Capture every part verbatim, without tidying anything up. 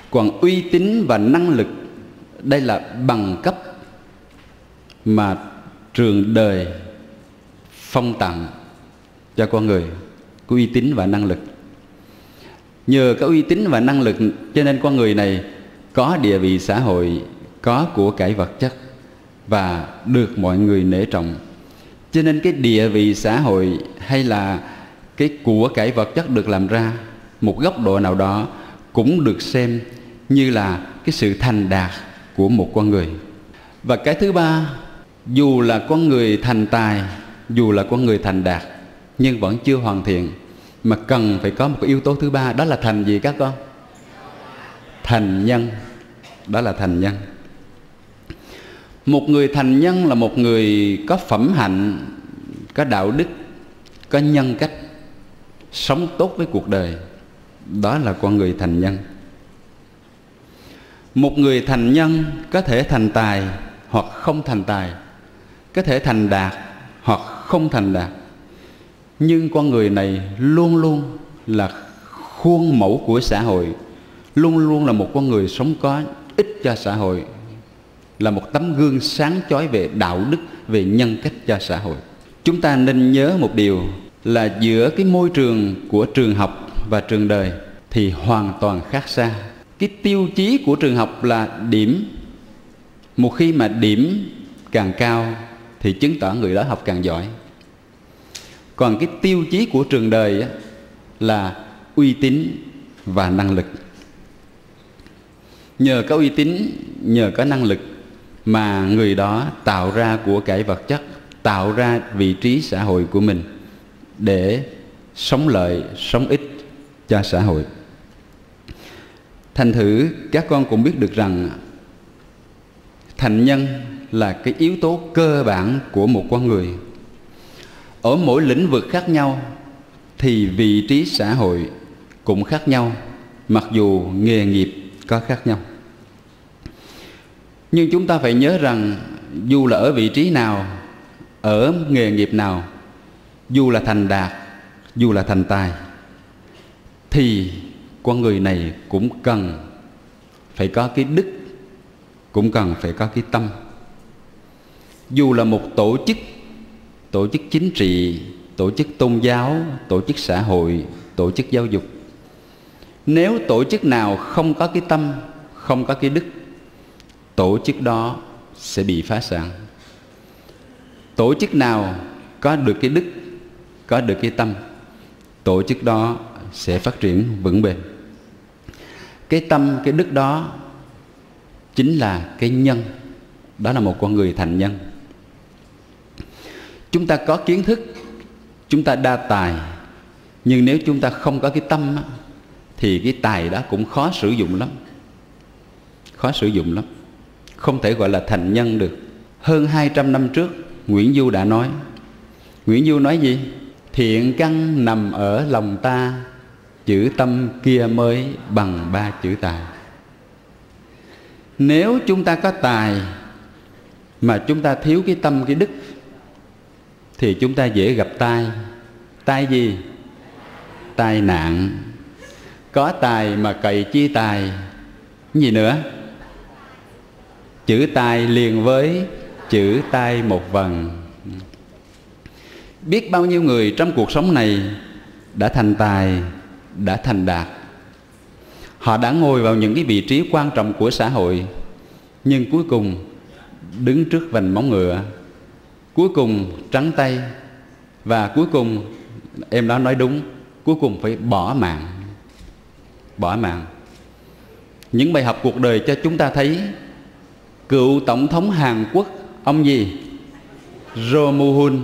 Còn uy tín và năng lực, đây là bằng cấp mà trường đời phong tặng cho con người, có uy tín và năng lực. Nhờ có uy tín và năng lực cho nên con người này có địa vị xã hội, có của cải vật chất và được mọi người nể trọng. Cho nên cái địa vị xã hội hay là cái của cải vật chất được làm ra, một góc độ nào đó cũng được xem như là cái sự thành đạt của một con người. Và cái thứ ba, dù là con người thành tài, dù là con người thành đạt, nhưng vẫn chưa hoàn thiện, mà cần phải có một cái yếu tố thứ ba, đó là thành gì các con? Thành nhân. Đó là thành nhân. Một người thành nhân là một người có phẩm hạnh, có đạo đức, có nhân cách, sống tốt với cuộc đời. Đó là con người thành nhân. Một người thành nhân có thể thành tài hoặc không thành tài, có thể thành đạt hoặc không thành đạt, nhưng con người này luôn luôn là khuôn mẫu của xã hội, luôn luôn là một con người sống có ích cho xã hội, là một tấm gương sáng chói về đạo đức, về nhân cách cho xã hội. Chúng ta nên nhớ một điều là giữa cái môi trường của trường học và trường đời thì hoàn toàn khác xa. Cái tiêu chí của trường học là điểm. Một khi mà điểm càng cao thì chứng tỏ người đó học càng giỏi. Còn cái tiêu chí của trường đời là uy tín và năng lực. Nhờ có uy tín, nhờ có năng lực mà người đó tạo ra của cải vật chất, tạo ra vị trí xã hội của mình để sống lợi, sống ích cho xã hội. Thành thử các con cũng biết được rằng thành nhân là cái yếu tố cơ bản của một con người. Ở mỗi lĩnh vực khác nhau thì vị trí xã hội cũng khác nhau, mặc dù nghề nghiệp có khác nhau. Nhưng chúng ta phải nhớ rằng dù là ở vị trí nào, ở nghề nghiệp nào, dù là thành đạt, dù là thành tài, thì con người này cũng cần phải có cái đức, cũng cần phải có cái tâm. Dù là một tổ chức, tổ chức chính trị, tổ chức tôn giáo, tổ chức xã hội, tổ chức giáo dục, nếu tổ chức nào không có cái tâm, không có cái đức, tổ chức đó sẽ bị phá sản. Tổ chức nào có được cái đức, có được cái tâm, tổ chức đó sẽ phát triển vững bền. Cái tâm, cái đức đó chính là cái nhân. Đó là một con người thành nhân. Chúng ta có kiến thức, chúng ta đa tài, nhưng nếu chúng ta không có cái tâm thì cái tài đó cũng khó sử dụng lắm. Khó sử dụng lắm, không thể gọi là thành nhân được. Hơn hai trăm năm trước, Nguyễn Du đã nói. Nguyễn Du nói gì? Thiện căn nằm ở lòng ta, chữ tâm kia mới bằng ba chữ tài. Nếu chúng ta có tài mà chúng ta thiếu cái tâm, cái đức, thì chúng ta dễ gặp tai. Tai gì? Tai nạn. Có tài mà cậy chi tài. Cái gì nữa? Chữ tài liền với chữ tai một vần. Biết bao nhiêu người trong cuộc sống này đã thành tài, đã thành đạt. Họ đã ngồi vào những cái vị trí quan trọng của xã hội, nhưng cuối cùng đứng trước vành móng ngựa, cuối cùng trắng tay, và cuối cùng, em đó nói đúng, cuối cùng phải bỏ mạng. Bỏ mạng. Những bài học cuộc đời cho chúng ta thấy cựu tổng thống Hàn Quốc, ông gì? Roh Moo-hyun.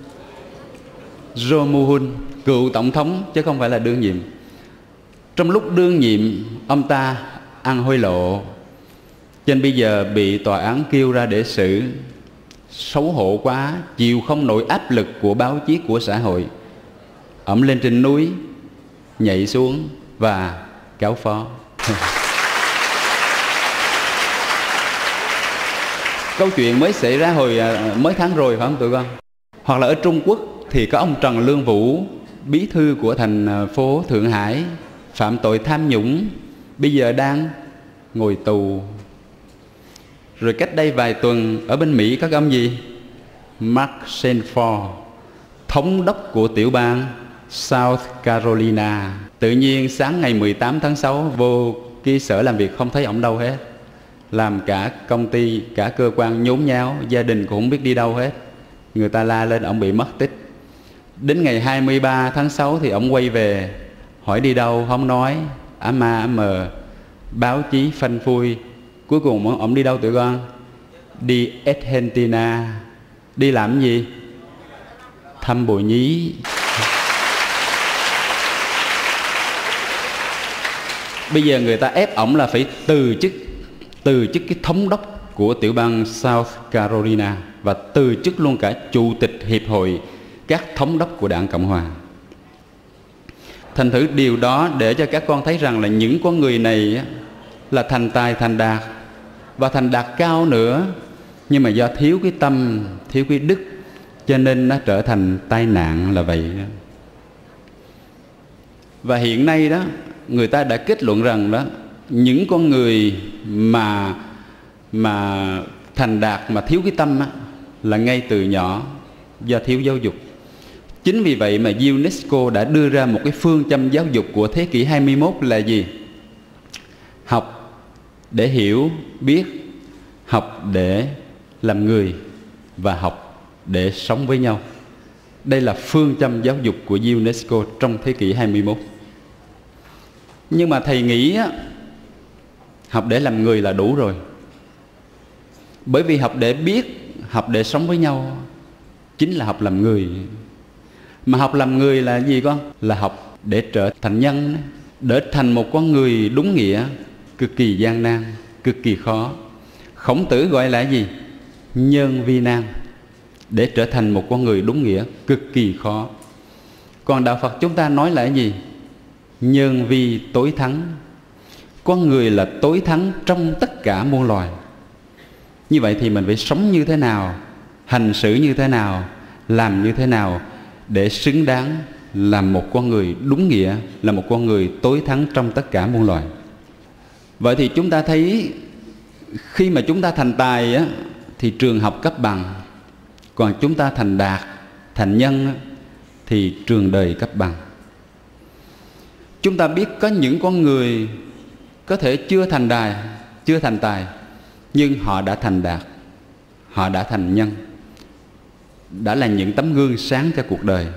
Roh Moo-hyun, cựu tổng thống chứ không phải là đương nhiệm. Trong lúc đương nhiệm, ông ta ăn hối lộ, cho nên bây giờ bị tòa án kêu ra để xử. Xấu hổ quá, chịu không nổi áp lực của báo chí, của xã hội. Ông lên trên núi, nhảy xuống và cáo phó. Câu chuyện mới xảy ra hồi mới tháng rồi phải không tụi con? Hoặc là ở Trung Quốc thì có ông Trần Lương Vũ, bí thư của thành phố Thượng Hải, phạm tội tham nhũng, bây giờ đang ngồi tù. Rồi cách đây vài tuần ở bên Mỹ có cái ông gì? Mark Sanford, thống đốc của tiểu bang South Carolina. Tự nhiên sáng ngày mười tám tháng sáu vô cái sở làm việc không thấy ổng đâu hết. Làm cả công ty, cả cơ quan nhốn nháo, gia đình cũng không biết đi đâu hết. Người ta la lên ổng bị mất tích. Đến ngày hai mươi ba tháng sáu thì ổng quay về, hỏi đi đâu không nói, ả ma ả mờ, báo chí phanh phui. Cuối cùng ổng đi đâu tụi con? Đi Argentina. Đi làm gì? Thăm bồ nhí. Bây giờ người ta ép ổng là phải từ chức, từ chức cái thống đốc của tiểu bang South Carolina và từ chức luôn cả chủ tịch hiệp hội các thống đốc của Đảng Cộng Hòa. Thành thử điều đó để cho các con thấy rằng là những con người này là thành tài thành đạt và thành đạt cao nữa, nhưng mà do thiếu cái tâm, thiếu cái đức, cho nên nó trở thành tai nạn là vậy. Và hiện nay đó, người ta đã kết luận rằng đó, những con người mà mà thành đạt mà thiếu cái tâm á, là ngay từ nhỏ do thiếu giáo dục. Chính vì vậy mà UNESCO đã đưa ra một cái phương châm giáo dục của thế kỷ hai mươi mốt là gì? Học để hiểu, biết, học để làm người và học để sống với nhau. Đây là phương châm giáo dục của UNESCO trong thế kỷ hai mươi mốt. Nhưng mà thầy nghĩ á, học để làm người là đủ rồi. Bởi vì học để biết, học để sống với nhau chính là học làm người. Mà học làm người là gì con? Là học để trở thành nhân, để thành một con người đúng nghĩa, cực kỳ gian nan, cực kỳ khó. Khổng Tử gọi là gì? Nhân vi nan. Để trở thành một con người đúng nghĩa, cực kỳ khó. Còn đạo Phật chúng ta nói là gì? Nhân vi tối thắng. Con người là tối thắng trong tất cả muôn loài. Như vậy thì mình phải sống như thế nào, hành xử như thế nào, làm như thế nào để xứng đáng làm một con người đúng nghĩa, là một con người tối thắng trong tất cả muôn loài. Vậy thì chúng ta thấy khi mà chúng ta thành tài á, thì trường học cấp bằng. Còn chúng ta thành đạt, thành nhân á, thì trường đời cấp bằng. Chúng ta biết có những con người có thể chưa thành đài, chưa thành tài, nhưng họ đã thành đạt, họ đã thành nhân, đã là những tấm gương sáng cho cuộc đời.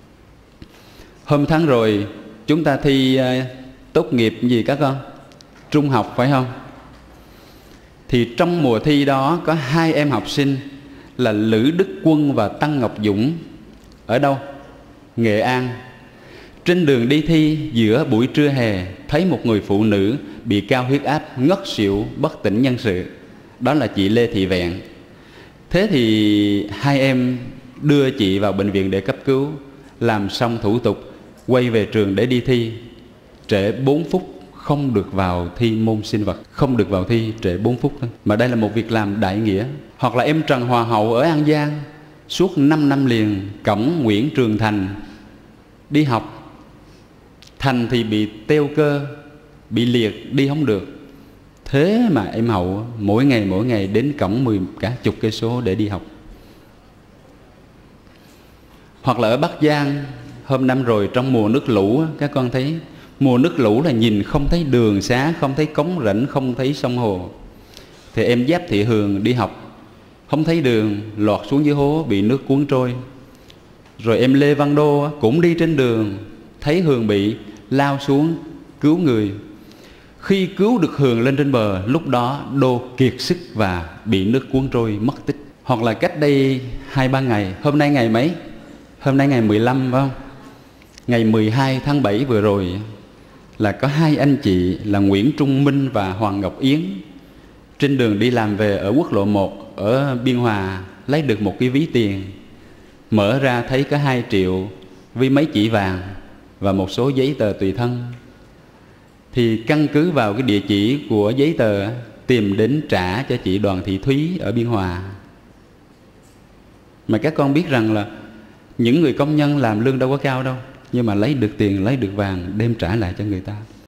Hôm tháng rồi chúng ta thi uh, tốt nghiệp gì các con? Trung học phải không? Thì trong mùa thi đó có hai em học sinh là Lữ Đức Quân và Tăng Ngọc Dũng. Ở đâu? Nghệ An. Trên đường đi thi giữa buổi trưa hè, thấy một người phụ nữ bị cao huyết áp, ngất xỉu, bất tỉnh nhân sự. Đó là chị Lê Thị Vẹn. Thế thì hai em đưa chị vào bệnh viện để cấp cứu. Làm xong thủ tục, quay về trường để đi thi. Trễ bốn phút không được vào thi môn sinh vật. Không được vào thi, trễ bốn phút thôi. Mà đây là một việc làm đại nghĩa. Hoặc là em Trần Hòa Hậu ở An Giang, suốt năm năm liền, cổng Nguyễn Trường Thành đi học. Thành thì bị teo cơ, bị liệt, đi không được. Thế mà em Hậu mỗi ngày mỗi ngày đến cổng mười cả chục cây số để đi học. Hoặc là ở Bắc Giang, hôm năm rồi trong mùa nước lũ, các con thấy mùa nước lũ là nhìn không thấy đường xá, không thấy cống rãnh, không thấy sông hồ. Thì em Giáp Thị Hường đi học, không thấy đường, lọt xuống dưới hố, bị nước cuốn trôi. Rồi em Lê Văn Đô cũng đi trên đường, thấy Hường bị, lao xuống cứu người. Khi cứu được Hường lên trên bờ, lúc đó Đô kiệt sức và bị nước cuốn trôi mất tích. Hoặc là cách đây hai ba ngày, hôm nay ngày mấy? Hôm nay ngày mười lăm phải không? Ngày mười hai tháng bảy vừa rồi là có hai anh chị là Nguyễn Trung Minh và Hoàng Ngọc Yến trên đường đi làm về ở quốc lộ một ở Biên Hòa, lấy được một cái ví tiền. Mở ra thấy có hai triệu với mấy chỉ vàng và một số giấy tờ tùy thân. Thì căn cứ vào cái địa chỉ của giấy tờ tìm đến trả cho chị Đoàn Thị Thúy ở Biên Hòa. Mà các con biết rằng là những người công nhân làm lương đâu có cao đâu, nhưng mà lấy được tiền, lấy được vàng đem trả lại cho người ta.